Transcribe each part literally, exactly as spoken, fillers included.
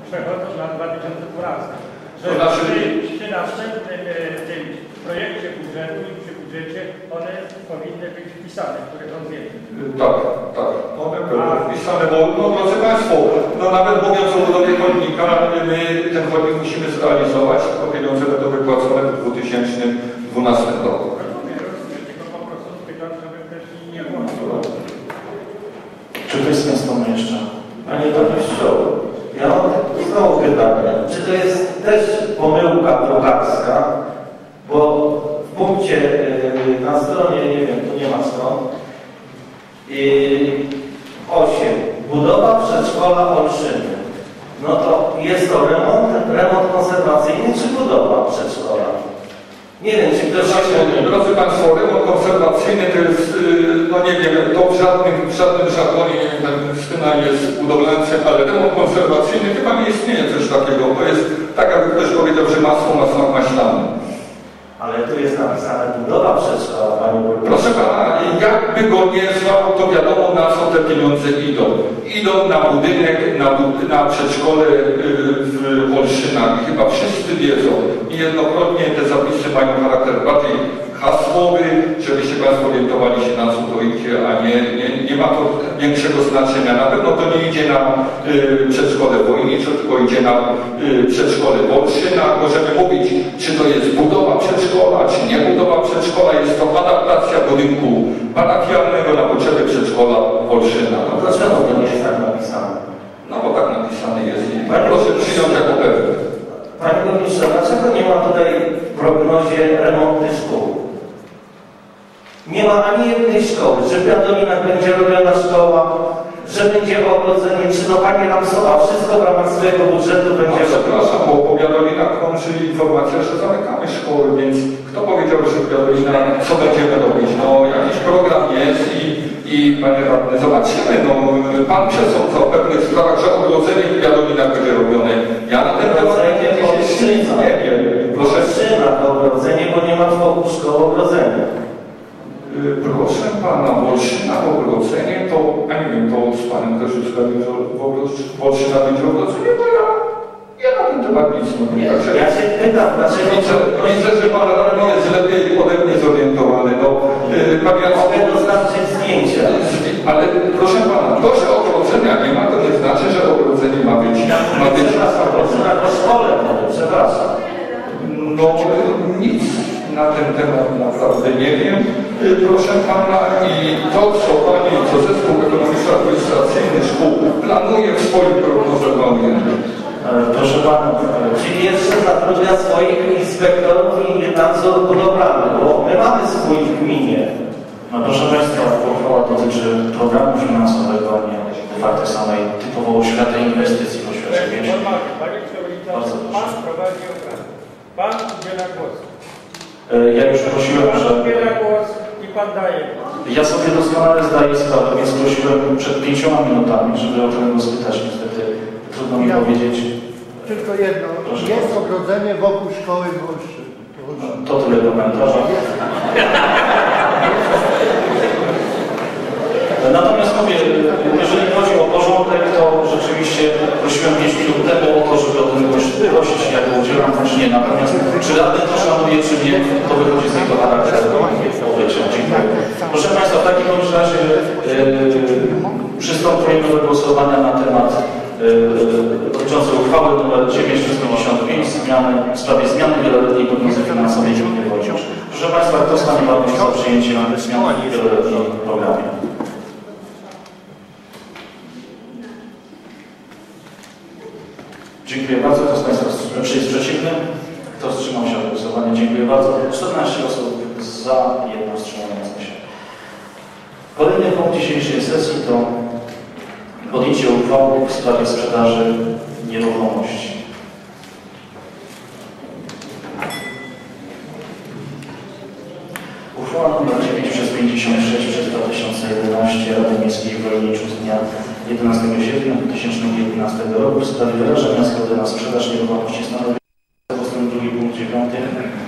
przechodząc na dwa tysiące dwunasty. Że To znaczy... przy następnym tym projekcie budżetu i przy budżecie one powinny być wpisane, które są wiele. Tak, tak. One były wpisane, bo no, drodzy Państwo, no nawet mówiąc o budowie chodnika, my ten chodnik musimy zrealizować, tylko pieniądze będą wypłacone w dwa tysiące dwunastym roku. Rozumiem, rozumiem, tylko po prostu pytam, żeby też nie włączyło. Czy ktoś z Państwa ma jeszcze? Panie Burmistrzu, ja mam znowu pytanie. Czy to jest też pomyłka drukarska? Bo w punkcie yy, na stronie, nie wiem, tu nie ma stron, yy, osiem. Budowa przedszkola Olszyny. No to jest to remont, remont konserwacyjny czy budowa przedszkola? Nie wiem, czy ktoś się... Drodzy Państwo, remont konserwacyjny to jest, no nie wiem, to w żadnym, w żadnym żargonie, nie wiem, ten Krystyna jest budowlańcem, ale remont konserwacyjny chyba nie istnieje coś takiego. To jest tak, jakby ktoś powiedział, że masło ma smak maślany. Ale tu jest napisane budowa przedszkola, Panie Burmistrzu. Proszę Pana, jakby go nie zwał, to wiadomo, na co te pieniądze idą. Idą na budynek, na, bud na przedszkole w Olszynach. I chyba wszyscy wiedzą. I jednokrotnie te zapisy mają charakter bardziej hasłowy, żebyście Państwo orientowali się, na co to idzie, a nie, nie, nie ma to większego znaczenia. Na pewno to nie idzie na y, przedszkole wojnicze, tylko idzie na y, przedszkole w Olszynach. Możemy mówić, czy to jest budowa przedszkola, czy nie budowa przedszkola. Jest to adaptacja budynku parafialnego na potrzeby przedszkola w Olszynach. No dlaczego to nie jest tak napisane? No bo tak napisane jest i proszę przyjąć jako pewne. Panie Burmistrzu, dlaczego nie ma tutaj w prognozie remonty szkół? Nie ma ani jednej szkoły, że w Jadolinach będzie robiona szkoła, że będzie ogrodzenie, czy to Pani Ramsowa wszystko w ramach swojego budżetu będzie robione? Przepraszam, bo po Jadolinach krąży informacja, że zamykamy szkoły, więc kto powiedział, że w Jadolinach co będziemy robić? No jakiś program jest i, i Panie Radny, zobaczymy. No, Pan przesądza o pewnych sprawach, że ogrodzenie w Jadolinach będzie robione. Ja na ten temat nie wiem. Proszę. Olszyna to ogrodzenie, bo nie ma wokół szkoły ogrodzenia. Proszę Pana, Olszyna ogrodzenie, to, a nie wiem, to z Panem też uzgodnił, że w Olszyna będzie ogrodzenie, bo ja, ja na ten temat nic nie wiem. Także ja się pytam, dlaczego... Widzę, widzę, że Pan Radny jest lepiej ode mnie zorientowany. No, yy, Pan Jacek... Mogę dostarczyć zdjęcia. Ale proszę Pana, to, że ogrodzenia nie ma, to nie znaczy, że ogrodzenie ma być... Ma być... Olszyna po szkole, przepraszam. No, nic na ten temat naprawdę nie wiem. Proszę Pana, i to, co Pani, co Zespół Ekonomiczno-Administracyjny Szkół planuje w swoim prognozowanie. Proszę Pana, czyli jeszcze zatrudnia swoich inspektorów i nadzór budowlany, bo my mamy swój w gminie. No proszę Państwa, uchwała dotyczy programu finansowego, a nie de facto samej typowo oświaty inwestycji w oświadczeniu. Panie Przewodniczący, Pan prowadzi obrady. Pan udziela głosu. Ja już prosiłem, Pan że... odbiera głos i Pan daje głos. Ja sobie doskonale zdaję sprawę, więc prosiłem przed pięcioma minutami, żeby o ten spytać. Niestety trudno mi ja powiedzieć. Tylko jedno. Proszę jest bardzo. ogrodzenie wokół szkoły w Olszynie. To tyle komentarza. Natomiast mówię, jeżeli chodzi o porządek, to rzeczywiście prosiłem pięć minut temu o to, żeby o tym prosić, jak go udzielam, czy nie. Natomiast czy radny to szanuje, czy nie, to wychodzi z jego charakteru obycia. Dziękuję. Proszę Państwa, w takim razie yy, przystępujemy do głosowania na temat yy, dotyczący uchwały nr dziewięćset pięćdziesiąt pięć zmiany, w sprawie zmiany wieloletniej prognozy finansowej gminy Wojnicz. Proszę Państwa, kto stanie bardzo za przyjęciem zmian w wieloletnim programie? Dziękuję bardzo. Kto z Państwa jest przeciwny? Kto wstrzymał się od głosowania? Dziękuję bardzo. czternaście osób za, jedno wstrzymujące się. Kolejny punkt dzisiejszej sesji to podjęcie uchwały w sprawie sprzedaży nieruchomości. Uchwała nr dziewięćset pięćdziesiąt sześć przez dwa tysiące jedenaście Rady Miejskiej w Wojniczu z dnia jedenastego sierpnia dwa tysiące jedenastego roku w sprawie wyrażenia zgody na sprzedaż nieruchomości stanowi ustęp drugi punkt dziewiąty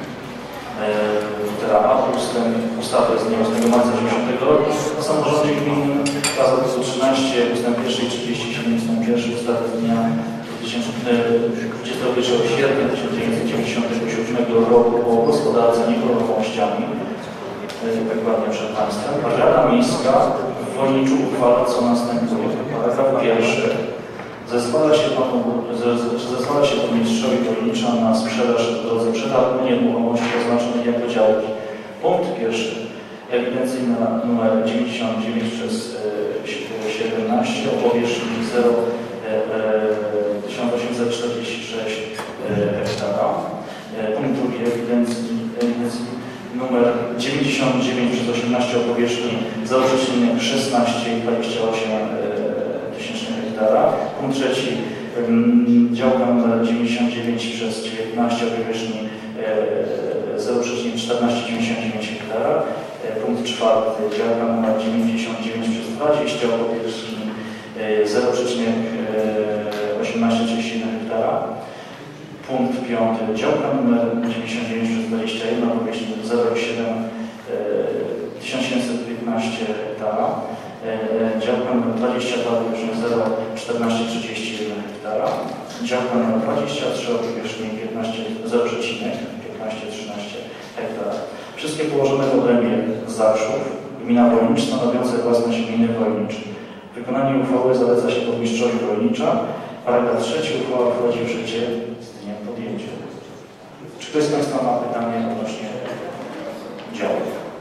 litera A ustęp ustawy z dnia ósmego marca dziewięćdziesiątego roku o samorządzie gminnym, zapisu trzynaście ustęp pierwszy i trzydzieści siedem ustęp pierwszy ustawy z dnia dwudziestego pierwszego sierpnia tysiąc dziewięćset dziewięćdziesiątego siódmego roku o gospodarce nieruchomościami, tak ładnie przed Państwem, Rada Miejska w Wojniczu uchwala, co następuje. Paragraf pierwszy. Zezwala się, panu, zezwala się burmistrzowi Wojnicza na sprzedaż w drodze przetargu nieruchomości oznaczonej jako działki. Punkt pierwszy. Ewidencyjna numer dziewięćdziesiąt dziewięć przez siedemnaście o powierzchni zero tysiąc osiemset czterdzieści sześć hektara. Punkt drugi. Ewidencji, ewidencji numer dziewięćdziesiąt dziewięć przez osiemnaście o powierzchni zero przecinek szesnaście i dwadzieścia osiem tysięcznych hektara. Punkt trzeci. Działka numer dziewięćdziesiąt dziewięć przez dziewiętnaście o powierzchni zero przecinek czternaście dziewięćdziesiąt dziewięć hektara. Punkt czwarty. Działka numer dziewięćdziesiąt dziewięć przez dwadzieścia o powierzchni zero przecinek osiemnaście trzydzieści jeden hektara. Punkt piąty. Działka numer dziewięćdziesiąt dziewięć przez dwadzieścia jeden o powierzchni zero przecinek tysiąc siedemset piętnaście hektara. Działka numer dwadzieścia dwa o powierzchni zero przecinek czternaście trzydzieści jeden hektara. Działka numer dwadzieścia trzy o powierzchni zero przecinek piętnaście trzynaście hektara. Wszystkie położone w obrębie Zakrzów, gmina Wojnicz stanowiące własność gminy Wojnicz. Wykonanie uchwały zaleca się burmistrzowi Wojnicza. Paragraf trzeci. Uchwała wchodzi w życie z dniem podjęcia. Czy ktoś z Państwa ma pytanie odnośnie działu?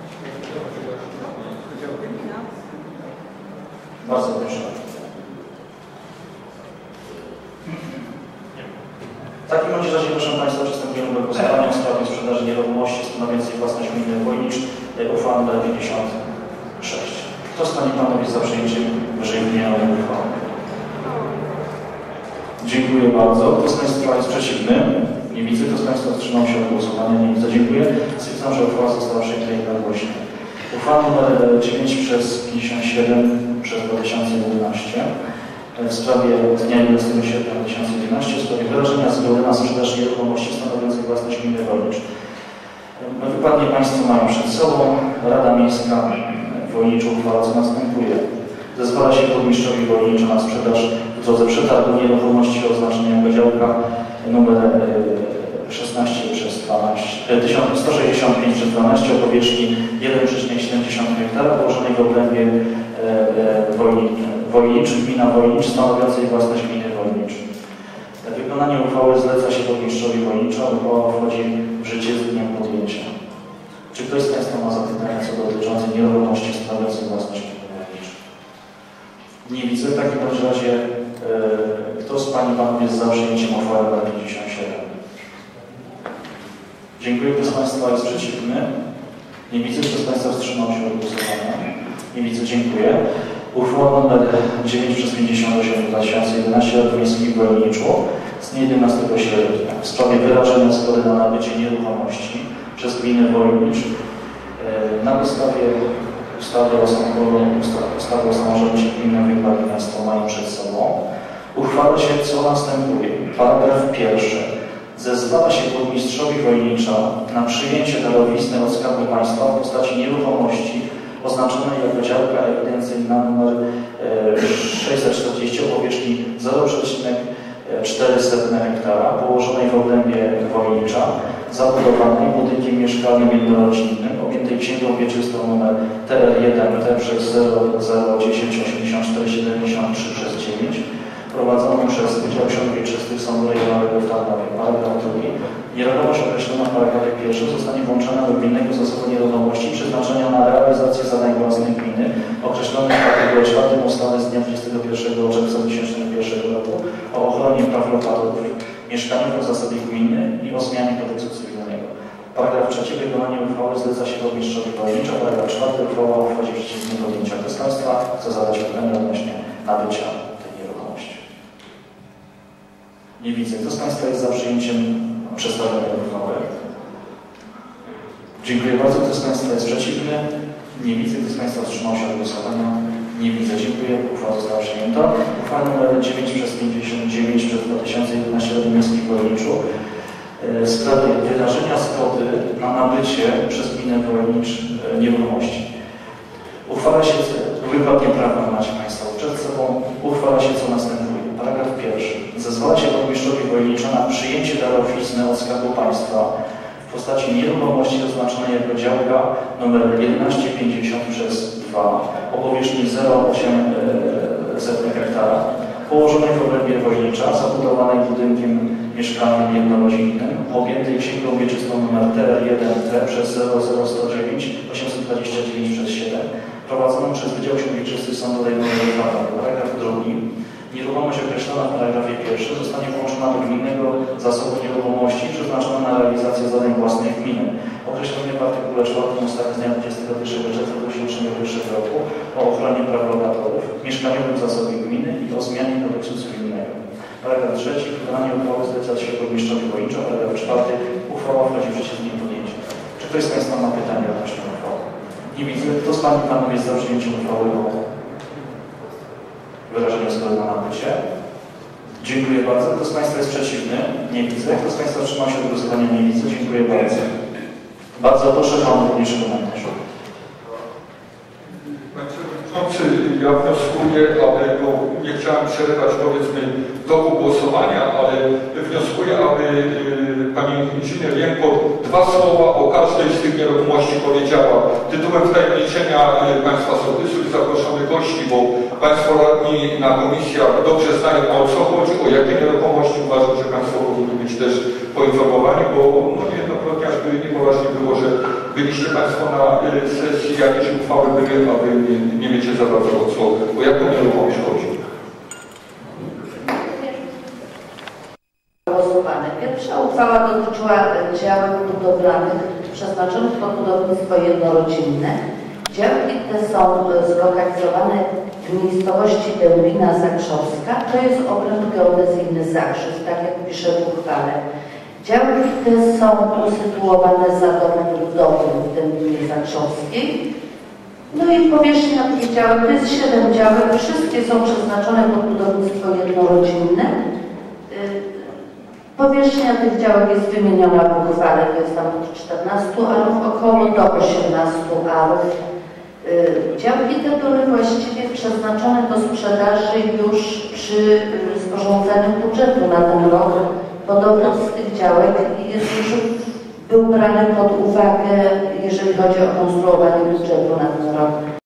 Bardzo proszę. W takim bądź razie, proszę Państwa, przystępujemy do głosowania w sprawie sprzedaży nieruchomości stanowiącej własność gminy Wojnicz, uchwała nr pięćdziesiąt sześć. Kto z Pani Panów jest za przyjęciem wyżej wymienionej uchwały? Dziękuję bardzo. Kto z Państwa jest przeciwny? Nie widzę. Kto z Państwa wstrzymał się od głosowania? Nie widzę. Dziękuję. Stwierdzam, że uchwała została przyjęta jednogłośnie. Uchwała nr dziewięć przez pięćdziesiąt siedem przez dwa tysiące jedenaście w sprawie dnia jedenastego sierpnia dwa tysiące jedenastego w sprawie wyrażenia zgody na sprzedaż nieruchomości stanowiącej własność gminy Wojnicz. Wykładnie Państwo mają przed sobą. Rada Miejska w Wojniczu uchwala, co następuje. Zezwala się burmistrzowi Wojnicza na sprzedaż w drodze przetargu nieruchomości o oznaczeniu jako działka numer szesnaście przez sto sześćdziesiąt pięć przez dwanaście o powierzchni jeden przecinek siedemdziesiąt hektara położonej w obrębie Wojnicz, gmina Wojnicz stanowiącej własność gminy Wojnicz. Wykonanie uchwały zleca się burmistrzowi Wojnicza. Uchwała wchodzi w życie z dniem podjęcia. Czy ktoś z Państwa ma zapytania co dotyczące nieruchomości stanowiącej własność gminy Wojnicz? Nie widzę. W takim razie e, kto z Pani i Panów jest za przyjęciem uchwały nr pięćdziesiąt siedem? Dziękuję. Kto z Państwa jest przeciwny? Nie widzę. Kto z Państwa wstrzymał się od głosowania? Nie widzę. Dziękuję. Uchwała nr dziewięć przez pięćdziesiąt osiem dwa tysiące jedenaście Rady Miejskiej w Wojniczu z dnia jedenastego sierpnia w sprawie wyrażenia zgody na nabycie nieruchomości przez gminę Wojnicz na podstawie ustawy o, ustawy o samorządzie gminnym, jak Państwo mają przed sobą. Uchwala się, co następuje. Paragraf pierwszy. Zezwala się burmistrzowi Wojnicza na przyjęcie darowizny od Skarbu Państwa w postaci nieruchomości oznaczonej jako działka ewidencyjna nr sześćset czterdzieści o powierzchni zero przecinek czterysta hektara położonej w obrębie Wojnicza, zabudowanej budynkiem mieszkalnym jednorodzinnym objętej księgą wieczystą nr T R jeden T przez zero zero dziesięć osiemdziesiąt cztery siedemdziesiąt trzy przez dziewięć prowadzoną przez Wydział Ksiąg Wieczystych Sądu Rejonowego w Tarnowie. Paragraf drugi. Nieruchomość określona w paragrafie pierwszym zostanie włączona do gminnego zasobu nieruchomości przeznaczenia na realizację zadań własnych gminy określonych w artykule czwartym ustawy z dnia dwudziestego pierwszego czerwca dwa tysiące pierwszego roku o ochronie praw lokatorów mieszkaniowych w zasadzie gminy i o zmianie kodeksu cywilnego. Paragraf trzeci. Wykonanie uchwały zleca się burmistrzowi Wojnicza. Paragraf czwarty. Uchwała wchodzi w życie z dniem podjęcia. Kto z Państwa chce zadać pytanie odnośnie nabycia tej nieruchomości? Nie widzę. Kto z Państwa jest za przyjęciem przedstawionej uchwały? Dziękuję bardzo. Kto z Państwa jest przeciwny? Nie widzę. Kto z Państwa wstrzymał się od głosowania? Nie widzę. Dziękuję. Uchwała została przyjęta. Uchwała nr dziewięć przez pięćdziesiąt dziewięć przez dwa tysiące jedenaście Rady Miejskiej w Wojniczu w sprawie wyrażenia zgody na nabycie przez gminę Wojnicz nieruchomości. Uchwala się, wykładnię prawną macie Państwo przed sobą, uchwala się, co następuje. Paragraf pierwszy. Zezwalacie burmistrzowi Wojnicza na przyjęcie darowizny od Skarbu Państwa w postaci nieruchomości oznaczonej jako działka nr jedenaście pięćdziesiąt przez dwa o powierzchni zero przecinek osiem hektara, położonej w obrębie Wojnicza, zabudowanej budynkiem mieszkalnym jednorodzinnym, objętej księgą wieczystą nr T R jeden T przez zero zero sto dziewięć osiemset dwadzieścia dziewięć przez siedem, prowadzoną przez Wydział Ksiąg Wieczystych Sądu Rejonowego. Paragraf drugi. Nieruchomość określona w paragrafie pierwszym zostanie włączona do gminnego zasobu nieruchomości przeznaczona na realizację zadań własnych gminy, określonych w artykule czwartym ustawy z dnia dwudziestego pierwszego czerwca dwa tysiące pierwszego roku o ochronie praw lokatorów, mieszkaniowym zasobie gminy i o zmianie kodeksu cywilnego. Paragraf trzeci. Wykonanie uchwały zleca się burmistrzowi Wojnicza. Paragraf czwarty. Uchwała wchodzi w życie z dniem podjęcia. Czy ktoś z Państwa ma pytania odnośnie uchwały? Nie widzę. Kto z Pań i Panów jest za przyjęciem uchwały o wyrażeniu zgody na nabycie? Dziękuję bardzo. Kto z Państwa jest przeciwny? Nie widzę. Kto z Państwa wstrzymał się od głosowania? Nie widzę. Dziękuję bardzo. Bardzo proszę Pan również komentarz. Ja wnioskuję, aby, bo nie chciałem przerywać powiedzmy toku głosowania, ale wnioskuję, aby y, pani inżynier Jęko dwa słowa o każdej z tych nieruchomości powiedziała. Tytułem wtajemniczenia y, Państwa sołtysu i zaproszonych gości, bo Państwo radni na komisjach dobrze znają, o co chodzi, o jakie nieruchomości. Uważam, że Państwo powinni być też poinformowani, bo no, niejednokrotnie aż by niepoważnie było, że byliście Państwo na y, sesji, jakieś uchwały były, a Wy nie, nie wiecie za bardzo o co, o jaką nieruchomość chodzi. Pierwsza uchwała dotyczyła działek budowlanych przeznaczonych pod budownictwo jednorodzinne. Działki te są zlokalizowane w miejscowości Dębina Zakrzewska. To jest obręb geodezyjny Zakrzew, tak jak pisze w uchwale. Działki te są usytuowane za domem ludowym w Dębinie Zakrzewskiej. No i powierzchnia tych działek, to jest siedem działek, wszystkie są przeznaczone pod budownictwo jednorodzinne. Powierzchnia tych działek jest wymieniona w uchwale, to jest tam od czternastu arów około do osiemnastu arów. Działki te były właściwie przeznaczone do sprzedaży już przy sporządzeniu budżetu na ten rok. Podobno z tych działek jest już był brany pod uwagę, jeżeli chodzi o konstruowanie budżetu na ten rok.